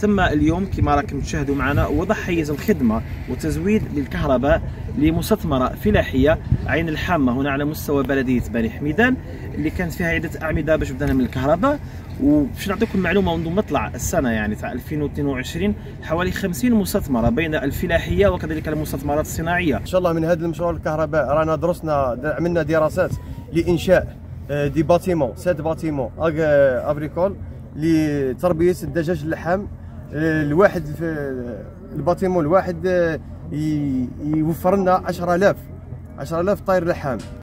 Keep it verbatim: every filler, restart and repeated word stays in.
تم اليوم كما راكم تشاهدوا معنا وضع حيز الخدمه وتزويد للكهرباء لمستثمره فلاحيه عين الحامه هنا على مستوى بلديه بني حميدان، اللي كانت فيها عده اعمده باش بدانا من الكهرباء. وباش نعطيكم معلومه، منذ مطلع السنه يعني تاع ألفين واثنين وعشرين حوالي خمسين مستثمره بين الفلاحيه وكذلك المستثمرات الصناعيه. ان شاء الله من هذا المشروع الكهرباء رانا درسنا عملنا دراسات لانشاء دي باتيمون سات باتيمون افريكول لتربيه الدجاج اللحم. الواحد في الباتيمون الواحد يوفر لنا عشرة آلاف عشرة آلاف طير لحام.